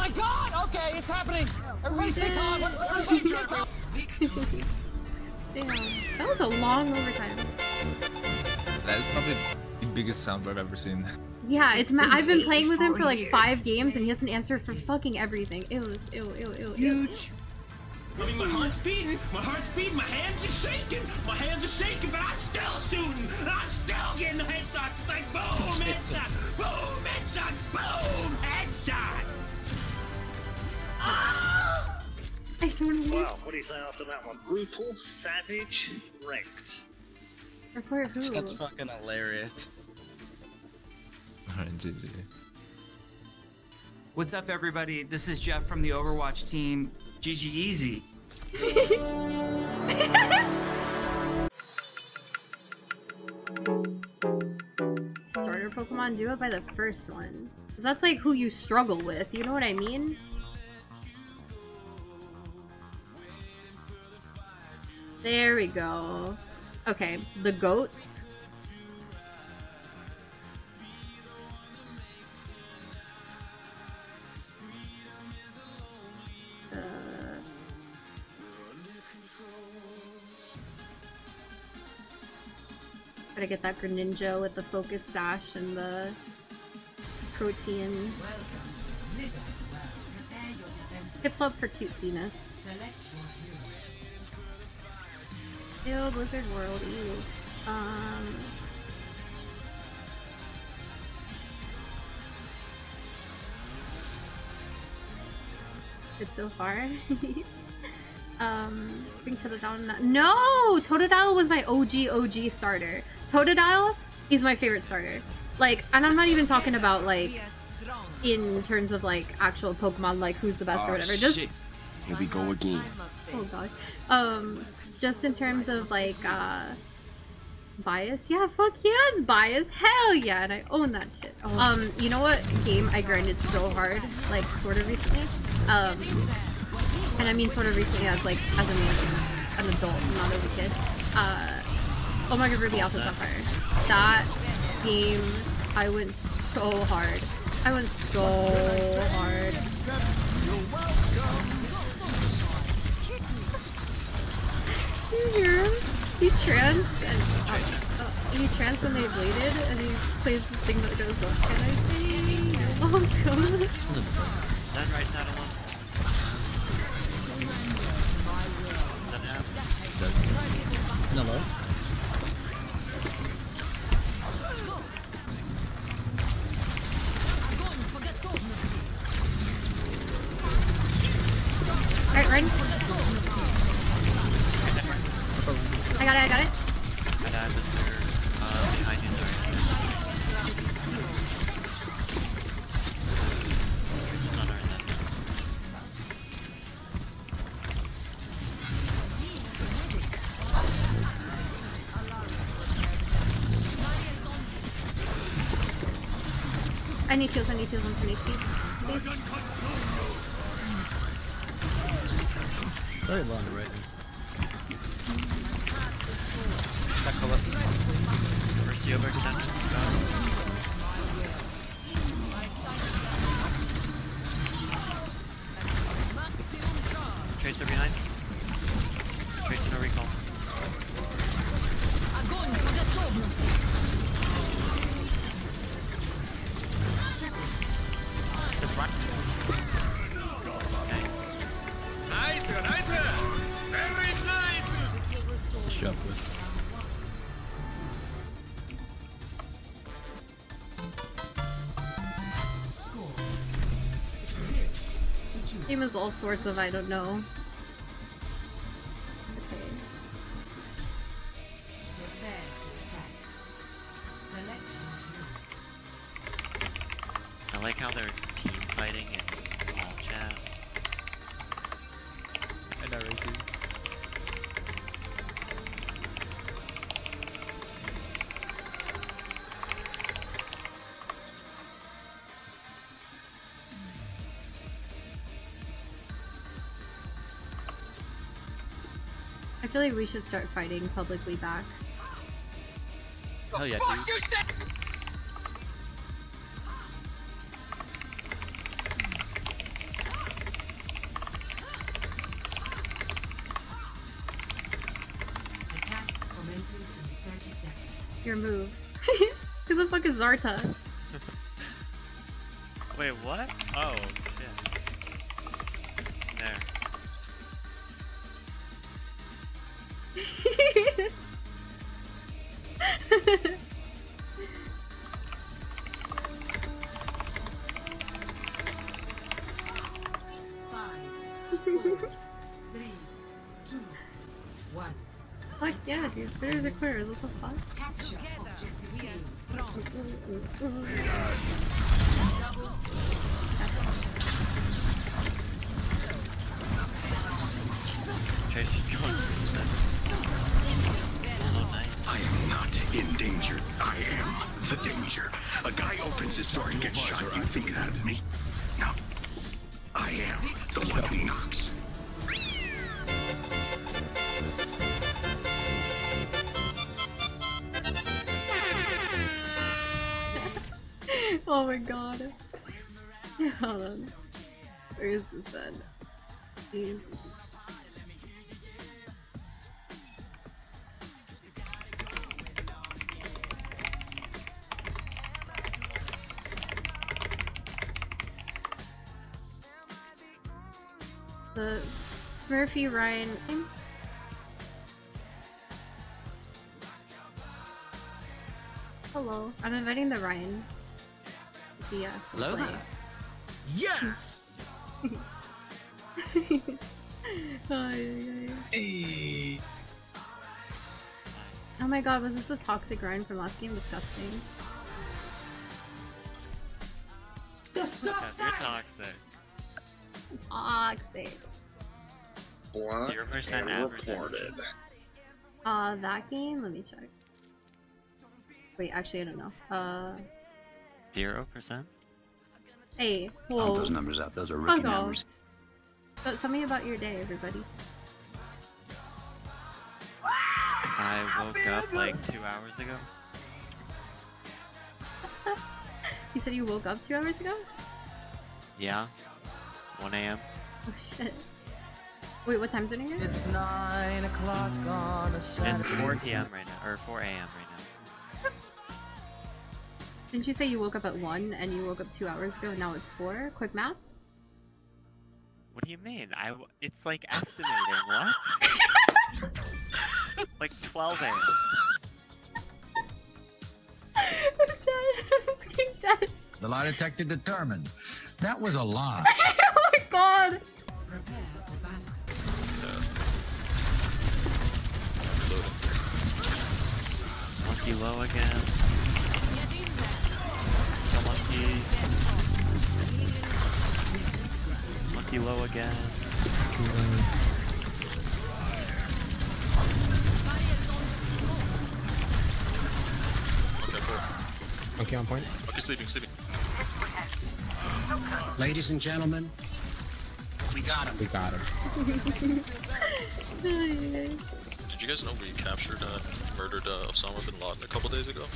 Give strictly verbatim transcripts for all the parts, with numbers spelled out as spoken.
my god! Okay, it's happening! Everybody stay calm! Everybody stay calm! Damn, that was a long overtime. That is probably the biggest soundboard I've ever seen. Yeah, it's ma I've been playing with him for like five games and he hasn't answered for fucking everything. It was ew, ew, ew, Huge. I mean, my heart's beating, my heart's beating, my hands are shaking, my hands are shaking, but I'm still shooting, I'm still getting the headshots. It's like boom, headshot, boom, headshot, boom, headshot. Ah! I don't know. Wow, what do you say after that one? Brutal, savage, wrecked. Report who? That's fucking hilarious. Alright, G G. What's up, everybody? This is Jeff from the Overwatch team. G G easy. Starter Pokemon, do it by the first one. 'Cause that's like who you struggle with, you know what I mean? There we go. Okay, the goats. Uh, gotta get that Greninja with the focus sash and the protein. Hip up for cutesiness. Ew, Blizzard World, ew. Um... Good so far. um, bring Totodile. No! Totodile was my O G O G starter. Totodile is my favorite starter. Like, and I'm not even talking about, like, in terms of, like, actual Pokemon, like, who's the best oh, or whatever. Just... Shit. Here we go again. Oh gosh. Um, just in terms of, like, uh... bias? Yeah, fuck yeah, it's bias. Hell yeah, and I own that shit. Oh. Um, you know what game I grinded so hard, like, sort of recently? Um, and I mean sort of recently as, like, as a man, an adult, not as a kid. Uh, Omega Ruby Alpha Sapphire. That game, I went so hard. I went so hard. You hear him? He trans and uh, uh, he trans when they bladed and he plays the thing that goes up. Can I say? Oh god. Is that right side alone? Is that now? Hello? Alright, Ren. I got it, I got it. My dad's in there, uh, behind you there. This is on our end. I need heals, I need heals, I'm from H P. Very low on the right. Mercy over extended. Tracer behind. Tracer no recall. Just run. Nice. Nice, nice, very nice. Shove this. Game is all sorts of I don't know. Okay. I like how they're team fighting in all chat. I know, right, dude? I feel like we should start fighting publicly back. Hell yeah, Fuck dude. you, said. your move? Who the fuck is Zarta? Wait, what? Oh, shit. There. Three, two, one. Fuck yeah, dude. There's a clear. What the fuck? Tracy's going. So nice. I am not in danger. I am the danger. A guy opens his door and gets shot. You think that of me? No. I am the one who knocks. Oh my god. Hold on. Where is this then? Jeez. The Smurfy Ryan. Hello. I'm inviting the Ryan. Yeah. Hello play. there. Yes! Hey. Oh my god, was this a toxic Ryan from last game? Disgusting. You're toxic. Toxic. Zero percent average. Uh, that game? Let me check. Wait, actually, I don't know. Uh. Zero percent? Hey, whoa. Count those numbers up. Those are rookie Fuck off. numbers. So, tell me about your day, everybody. I woke up like two hours ago. You said you woke up two hours ago? Yeah. one A M Oh shit. Wait, what time zone are you in? It's nine o'clock on a Saturday. It's four P M right now, or four A M right now. Didn't you say you woke up at one and you woke up two hours ago and now it's four? Quick maths? What do you mean? I w it's like estimating. What? Like twelve A M I'm dead. I'm fucking dead. The lie detector determined that was a lie. Oh my god. Monkey low again. The monkey. Monkey low again. Okay, cool. Okay, on point. Okay, sleeping, sleeping. Ladies and gentlemen, we got him. We got him. Did you guys know we captured, uh, murdered uh, Osama bin Laden a couple days ago?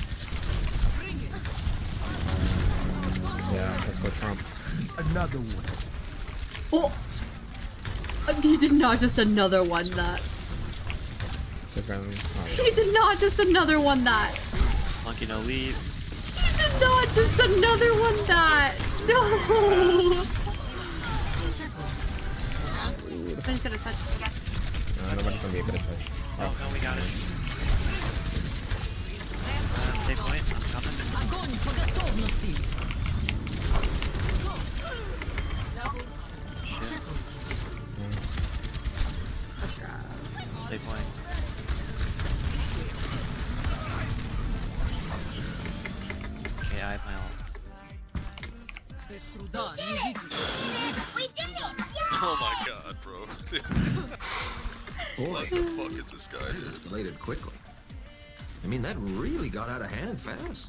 Yeah, let's go Trump. Another one. Oh! Uh, He did not just another one that. Oh, He did not just another one that. Monkey no lead. He did not just another one that. No! I'm just gonna touch it again. no, nobody's gonna be able to touch. Oh, no, we got it. Uh, stay point. I'm coming. Stay point. Okay, I have my ult. Oh my god, bro. Boy, What the fuck is this guy? that escalated quickly. I mean, that really got out of hand fast.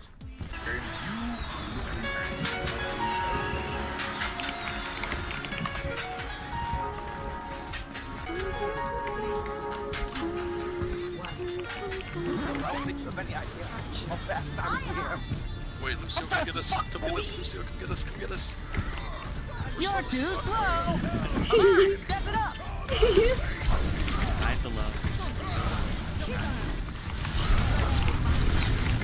Wait, Lucio, come get us. Come get us, Lucio, come get us, come get us. We're You're slow too as fuck. slow! Come on, step it up! Nice alone.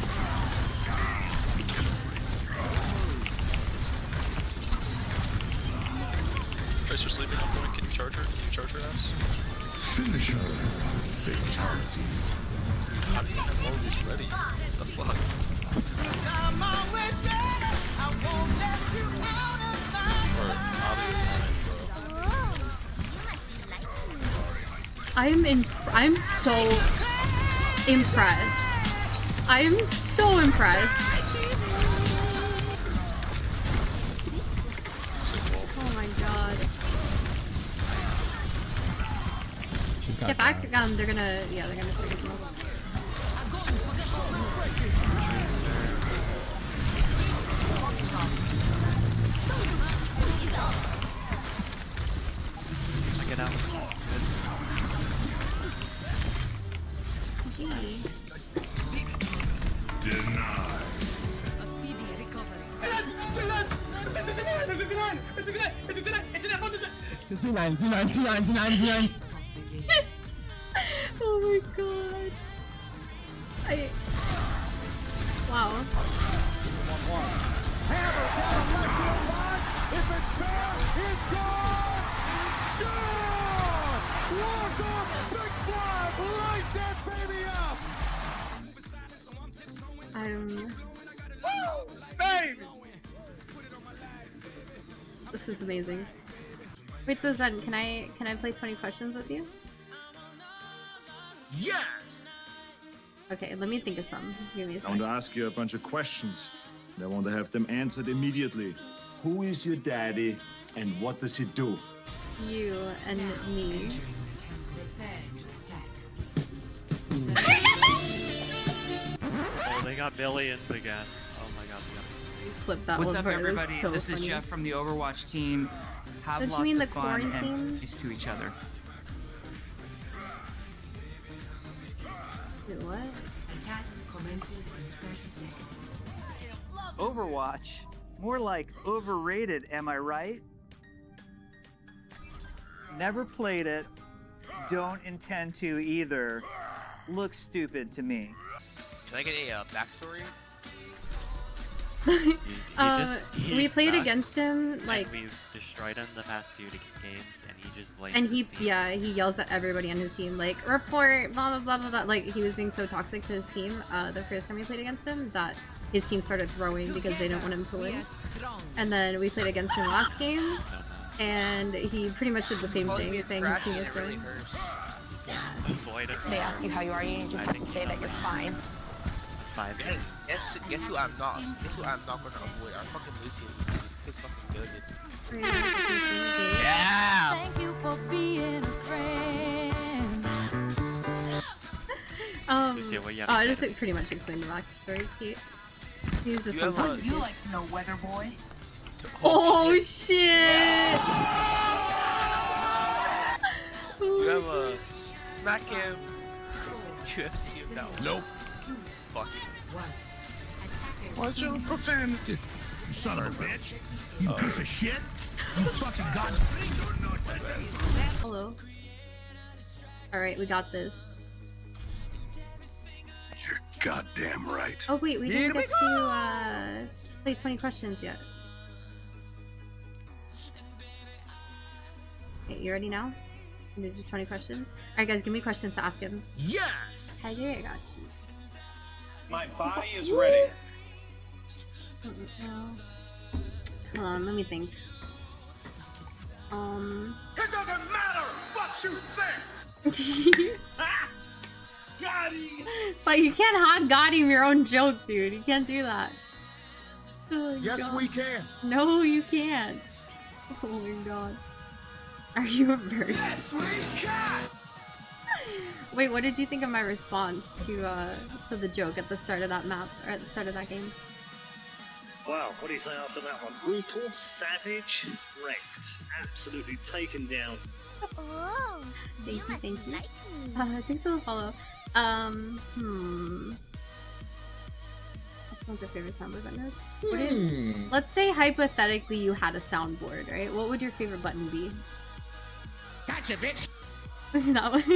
Tracer sleeping on point. Can you charge her? Can you charge her ass? Finish her. Fatality. How do you have all these ready? What the fuck? I'm always ready. I won't let you out of my sight. I'm in. I'm so impressed. I am so impressed. Oh my god. Get back, um, they're gonna, yeah, they're gonna start smoke. Check it out. Gee. Denied. A speedy recovery. Oh my god. I... Wow. I'm... This is amazing. Wait, so Zen, can I can I play twenty questions with you? Yes! Okay, let me think of some. Give me a I want to second. ask you a bunch of questions. And I want to have them answered immediately. Who is your daddy and what does he do? You and me. Oh, they got billions again. Oh my god, they got Clip that What's one up, part, it was everybody? so this funny. is Jeff from the Overwatch team. Have Don't you lots mean of the fun quarantine? and nice to each other. Wait, what? Attack commences in thirty seconds. Overwatch? More like overrated, am I right? Never played it. Don't intend to either. Looks stupid to me. Can I get a uh, backstory? He, he Uh, just, he we played sucks, against him, like, and we've destroyed him the past two games, and he just blames and he, his team. yeah, he yells at everybody on his team, like, report, blah, blah, blah, blah, blah. Like, he was being so toxic to his team, uh, the first time we played against him, that his team started throwing because they didn't want him to win. And then we played against him last game, and he pretty much did the same thing, saying his team was throwing. Yeah. They ask you how you are, you just have to say that you're fine. Five. Guess, guess, guess who I'm not? Guess who I'm not gonna avoid? I'm fucking Lucian. He's fucking good. Yeah! Thank you for being a friend. Um, Lucia, what you have oh, to I say just to like, pretty much explained the backstory. He, he was just You some have a- toxic You dude. like to know weather boy? Oh shit! You have a smack him. U F C him down. Nope. Fuck. What's your profanity? You son of a bitch. You piece of shit. You fucking god. Hello. Alright, we got this. You're goddamn right. Oh wait, we didn't get to uh, play twenty questions yet. Okay, you ready now? I'm gonna do twenty questions. Alright guys, give me questions to ask him. Yes! Hydrate, I got you. My body is ready. Hold on, let me think. Um... It doesn't matter what you think! Got him! But you can't hot got him your own joke, dude. You can't do that. Oh, Yes, God. we can. No, you can't. Oh my god. Are you a virgin? Wait, what did you think of my response to uh to the joke at the start of that map or at the start of that game? Wow, what do you say after that one? Brutal, savage, wrecked, absolutely taken down. Oh, Thank you, thank you. Uh, thanks for the follow. Um, hmm. That's one of my favorite soundboard buttons. What is, Hmm. let's say hypothetically you had a soundboard, right? What would your favorite button be? Gotcha, bitch! Isn't that what?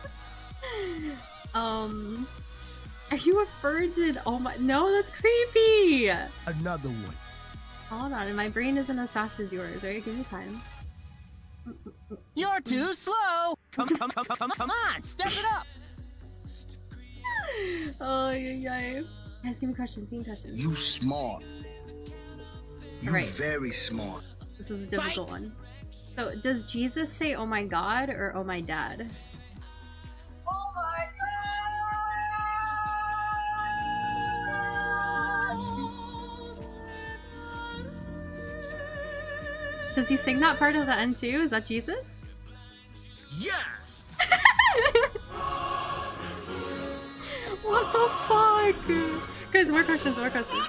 um, are you a virgin? Oh my, no, that's creepy. Another one. Hold on, my brain isn't as fast as yours, right? Give me time. You're too slow. Come, come, come, come, come on, step it up. Oh, yeah, yeah. Guys, give me questions. Give me questions. You smart. You Right. very smart. This is a difficult one. So, does Jesus say "Oh my God" or "Oh my dad"? Oh my Does he sing that part of the end too? Is that Jesus? Yes. What the fuck? Guys, more questions. More questions.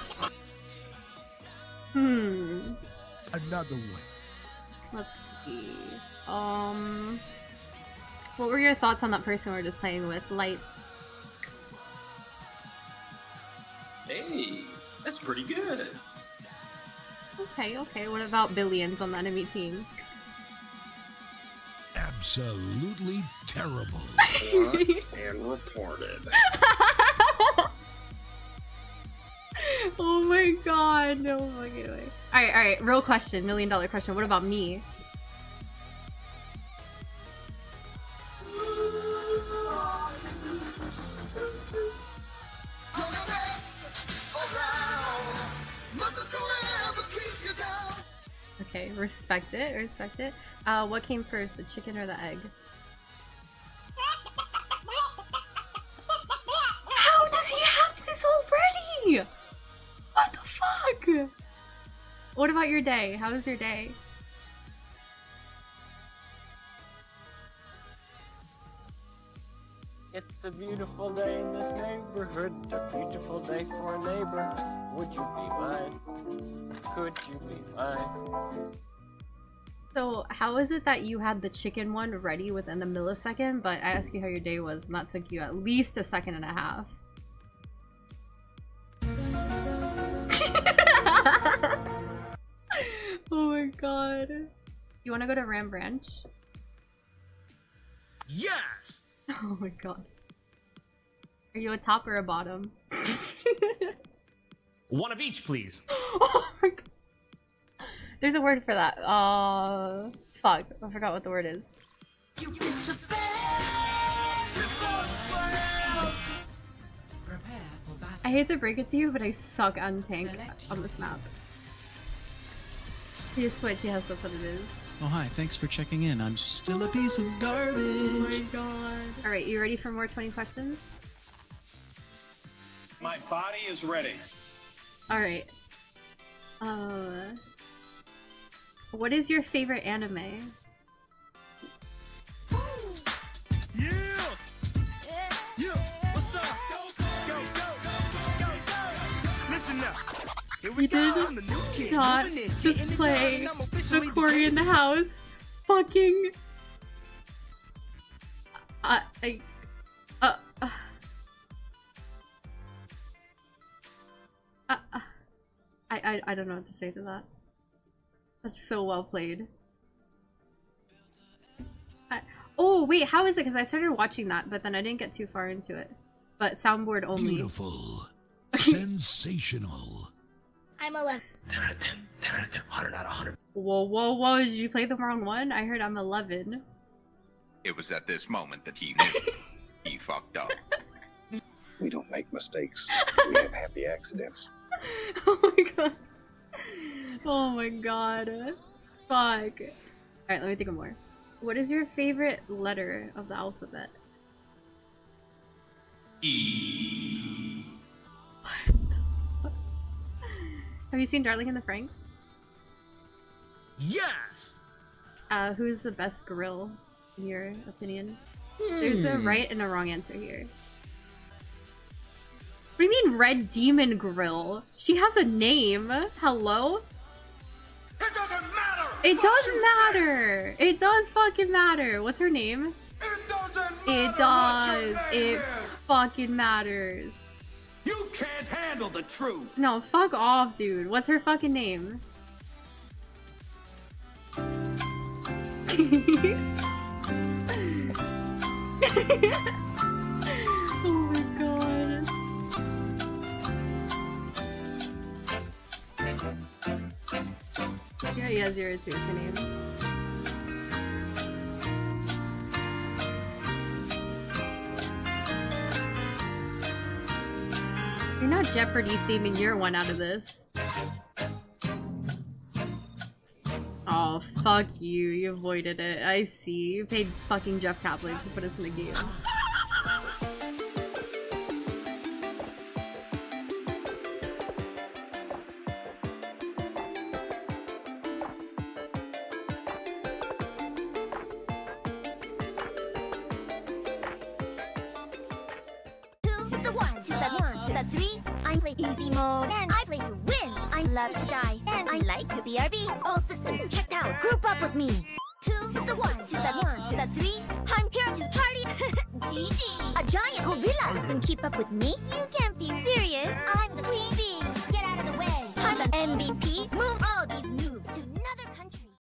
Hmm. Another one. Let's see. Um, what were your thoughts on that person we were just playing with? Lights. Hey, that's pretty good. Okay, okay. What about billions on the enemy team? Absolutely terrible. And reported. Oh my god, no fucking way. Alright, alright, real question, million dollar question. What about me? Okay, respect it, respect it. Uh, what came first, the chicken or the egg? How does he have this already? What the fuck? What about your day? How was your day? It's a beautiful day in this neighborhood, a beautiful day for a neighbor. Would you be mine? Could you be mine? So, how is it that you had the chicken one ready within a millisecond, but I asked you how your day was, and that took you at least a second and a half? Oh my god. You wanna go to Ram Branch? Yes! Oh my god. Are you a top or a bottom? One of each, please. Oh my god. There's a word for that. Uh, fuck. I forgot what the word is. I hate to break it to you, but I suck on tank on this map. You switch, yes, that's what it is. Oh hi, thanks for checking in. I'm still a piece of garbage. Oh my god. Alright, you ready for more twenty questions? My body is ready. Alright. Uh, what is your favorite anime? Yeah! Yeah! What's up? Go, go, go, go, go, go! Listen up. Here we We go. did I'm the new kid. not Moving in, just getting it play done, I'm officially the Corey in the house. Fucking. Uh, I. Uh. Uh. Uh, uh, I, I I don't know what to say to that. That's so well played. I, oh wait, how is it? Because I started watching that, but then I didn't get too far into it. But soundboard only. Beautiful. Sensational. I'm eleven. ten out of ten. ten out of ten. one hundred out of one hundred. Whoa, whoa, whoa! Did you play the wrong one? I heard I'm eleven. It was at this moment that he knew he fucked up. We don't make mistakes. We have happy accidents. Oh my god. Oh my god. Fuck. Alright, let me think of more. What is your favorite letter of the alphabet? E. Have you seen Darling in the Franxx? Yes! Uh, who's the best grill, in your opinion? There's a Hmm. right and a wrong answer here. What do you mean Red Demon Grill? She has a name. Hello? It doesn't matter! It does matter! It does fucking matter! What's her name? It doesn't It does! It fucking matters. You can't handle the truth. No, fuck off, dude. What's her fucking name? Oh my god. Yeah, yeah, zero two is her name. not Jeopardy theming your one out of this. Oh, fuck you. You avoided it. I see. You paid fucking Jeff Kaplan to put us in a game. To the one, to the one, to the three. I play easy mode, and I play to win. I love to die, and I like to B R B. All systems checked out. Group up with me. Two to the one, to the one, to the three. I'm here to party. G G. A giant gorilla can keep up with me. You can't be serious. I'm the queen bee. Get out of the way. I'm the M V P. Move